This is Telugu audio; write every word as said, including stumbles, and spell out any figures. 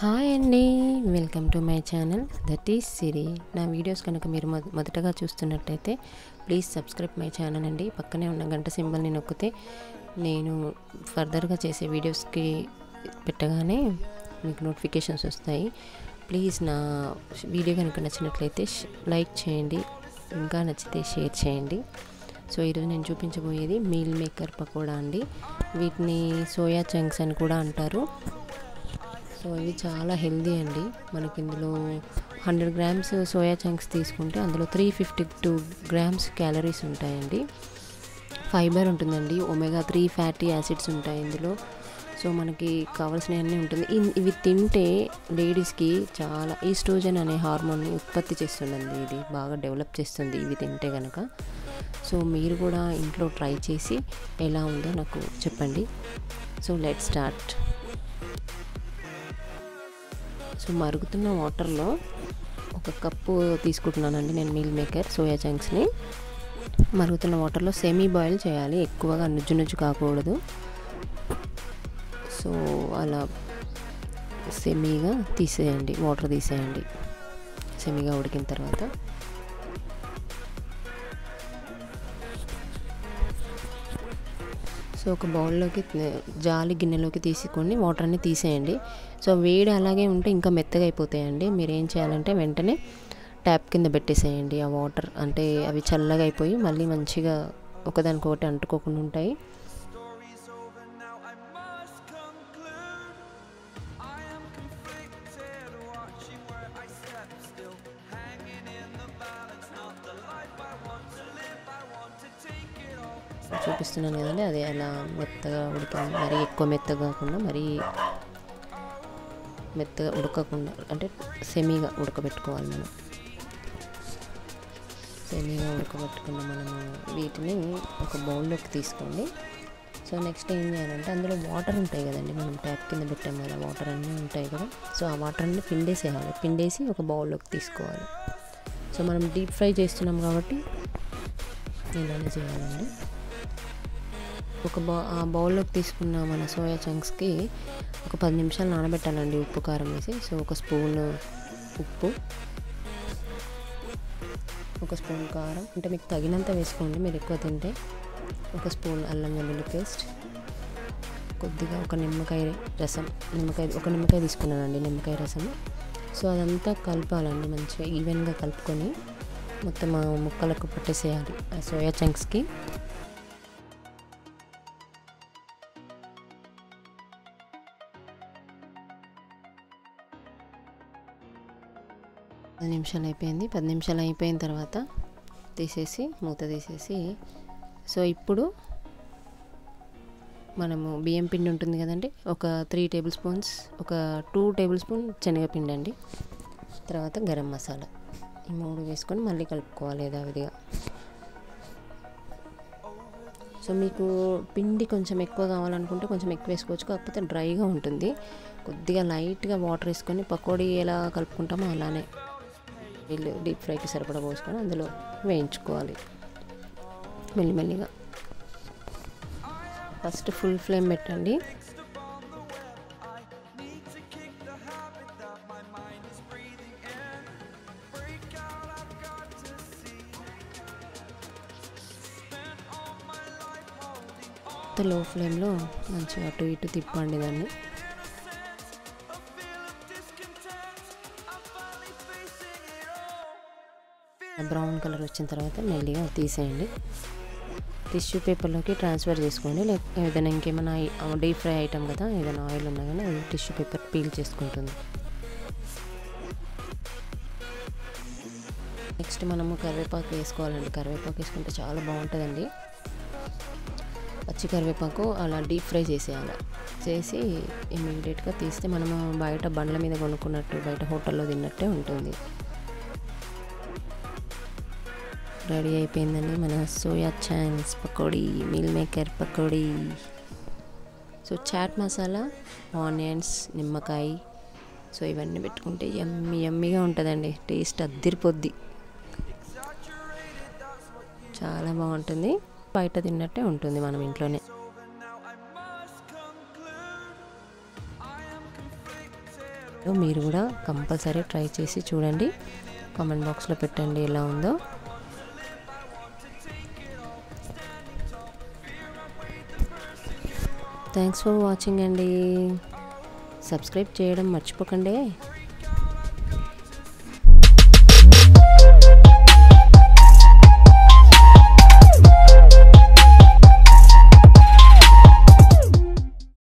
హాయ్ అండి, welcome to my channel that is Siri. నా వీడియోస్ కనుక మీరు మొదటగా చూస్తున్నట్టయితే ప్లీజ్ సబ్స్క్రైబ్ మై ఛానల్ అండి. పక్కనే ఉన్న గంట సింబల్ని నొక్కితే నేను ఫర్దర్గా చేసే వీడియోస్కి పెట్టగానే మీకు నోటిఫికేషన్స్ వస్తాయి. ప్లీజ్ నా వీడియో కనుక నచ్చినట్లయితే లైక్ చేయండి, ఇంకా నచ్చితే షేర్ చేయండి. సో ఈరోజు నేను చూపించబోయేది మీల్ మేకర్ పకోడా అండి. వీటిని సోయా చంక్స్ అని కూడా అంటారు. సో ఇవి చాలా హెల్దీ అండి. మనకి ఇందులో హండ్రెడ్ గ్రామ్స్ సోయా చంక్స్ తీసుకుంటే అందులో three fifty two grams calories ఉంటాయండి. ఫైబర్ ఉంటుందండి, ఒమేగా త్రీ ఫ్యాటీ యాసిడ్స్ ఉంటాయి ఇందులో. సో మనకి కావాల్సినవన్నీ ఉంటుంది. ఇవి తింటే లేడీస్కి చాలా ఈస్ట్రోజన్ అనే హార్మోన్ని ఉత్పత్తి చేస్తుందండి. ఇది బాగా డెవలప్ చేస్తుంది ఇవి తింటే కనుక. సో మీరు కూడా ఇంట్లో ట్రై చేసి ఎలా ఉందో నాకు చెప్పండి. So let's start. సో మరుగుతున్న వాటర్లో ఒక కప్పు తీసుకుంటున్నానండి నేను మీల్ మేకర్ సోయా చంక్స్ని. మరుగుతున్న వాటర్లో సెమీ బాయిల్ చేయాలి, ఎక్కువగా నుజ్జు నుజ్జు కాకూడదు. సో అలా సెమీగా తీసేయండి, వాటర్ తీసేయండి. సెమీగా ఉడికిన తర్వాత సో ఒక బౌల్లోకి జాలి గిన్నెలోకి తీసుకొని వాటర్ అన్ని తీసేయండి. సో వేడి అలాగే ఉంటే ఇంకా మెత్తగా అయిపోతాయండి. మీరు ఏం చేయాలంటే వెంటనే ట్యాప్ కింద పెట్టేసేయండి ఆ వాటర్. అంటే అవి చల్లగా అయిపోయి మళ్ళీ మంచిగా ఒకదానికొకటి అంటుకోకుండా ఉంటాయి. చూపిస్తున్నాను కదండి, అది అలా మెత్తగా ఉడికింది. మరీ ఎక్కువ మెత్తగా కాకుండా మరీ మెత్తగా ఉడకకుండా, అంటే సెమీగా ఉడకబెట్టుకోవాలి మనం. సెమీగా ఉడకబెట్టుకున్న మనము వీటిని ఒక బౌల్లోకి తీసుకోండి. సో నెక్స్ట్ ఏం చేయాలంటే అందులో వాటర్ ఉంటాయి కదండి, మనం ట్యాప్ కింద పెట్టాం కదా, వాటర్ అన్నీ ఉంటాయి కదా. సో ఆ వాటర్ అన్నీ పిండేసేయాలి. పిండేసి ఒక బౌల్లోకి తీసుకోవాలి. సో మనం డీప్ ఫ్రై చేస్తున్నాం కాబట్టి ఇలానే చేయాలండి. ఒక బౌ ఆ బౌల్లోకి తీసుకున్న మన సోయా చంక్స్కి ఒక పది నిమిషాలు నానబెట్టాలండి ఉప్పు కారం వేసి. సో ఒక స్పూన్ ఉప్పు, ఒక స్పూన్ కారం, అంటే మీకు తగినంత వేసుకోండి. మీరు ఎక్కువ తింటే ఒక స్పూన్ అల్లం వెల్లుల్లి పేస్ట్, కొద్దిగా ఒక నిమ్మకాయ రసం, నిమ్మకాయ ఒక నిమ్మకాయ తీసుకున్నానండి, నిమ్మకాయ రసం. సో అదంతా కలపాలండి, మంచిగా ఈవెన్గా కలుపుకొని మొత్తం ఆ ముక్కలకు పట్టేసేయాలి ఆ సోయా చంక్స్కి. పది నిమిషాలు అయిపోయింది. పది నిమిషాలు అయిపోయిన తర్వాత తీసేసి మూత తీసేసి, సో ఇప్పుడు మనము బియ్యం పిండి ఉంటుంది కదండి, ఒక త్రీ టేబుల్ స్పూన్స్, ఒక టూ టేబుల్ స్పూన్ శనగపిండి అండి, తర్వాత గరం మసాలా, ఈ మూడు వేసుకొని మళ్ళీ కలుపుకోవాలి యథావిధిగా. సో మీకు పిండి కొంచెం ఎక్కువ కావాలనుకుంటే కొంచెం ఎక్కువ వేసుకోవచ్చు, కాకపోతే డ్రైగా ఉంటుంది. కొద్దిగా లైట్గా వాటర్ వేసుకొని పకోడీ ఎలా కలుపుకుంటామో అలానే వీళ్ళు డీప్ ఫ్రైకి సరిపడా పోసుకొని అందులో వేయించుకోవాలి మెల్లిమెల్లిగా. ఫస్ట్ ఫుల్ ఫ్లేమ్ పెట్టండి. లో ఫ్లేమ్లో మంచిగా అటు ఇటు తిప్పండి దాన్ని. బ్రౌన్ కలర్ వచ్చిన తర్వాత మెల్లిగా తీసేయండి. టిష్యూ పేపర్లోకి ట్రాన్స్ఫర్ చేసుకోండి. లేక ఏదైనా ఇంకేమైనా డీప్ ఫ్రై ఐటమ్ కదా, ఏదైనా ఆయిల్ ఉన్నా కానీ అది టిష్యూ పేపర్ పీల్ చేసుకుంటుంది. నెక్స్ట్ మనము కరివేపాకు వేసుకోవాలండి. కరివేపాకు వేసుకుంటే చాలా బాగుంటుందండి. పచ్చి కరివేపాకు అలా డీప్ ఫ్రై చేసేయాలి. చేసి ఇమీడియట్గా తీస్తే మనము బయట బండ్ల మీద కొనుక్కున్నట్టు, బయట హోటల్లో తిన్నట్టే ఉంటుంది. రెడీ అయిపోయిందండి మన soya chunks pakodi, meal maker pakodi. So chaat masala, onions, నిమ్మకాయ, సో ఇవన్నీ పెట్టుకుంటే యమ్మీ యమ్మీగా ఉంటుందండి. టేస్ట్ అద్దిరిపోద్ది, చాలా బాగుంటుంది. బయట తిన్నట్టే ఉంటుంది మనం ఇంట్లోనే. మీరు కూడా కంపల్సరీ ట్రై చేసి చూడండి, కామెంట్ బాక్స్లో పెట్టండి ఎలా ఉందో. థ్యాంక్స్ ఫర్ వాచింగ్ అండి. సబ్స్క్రైబ్ చేయడం మర్చిపోకండి.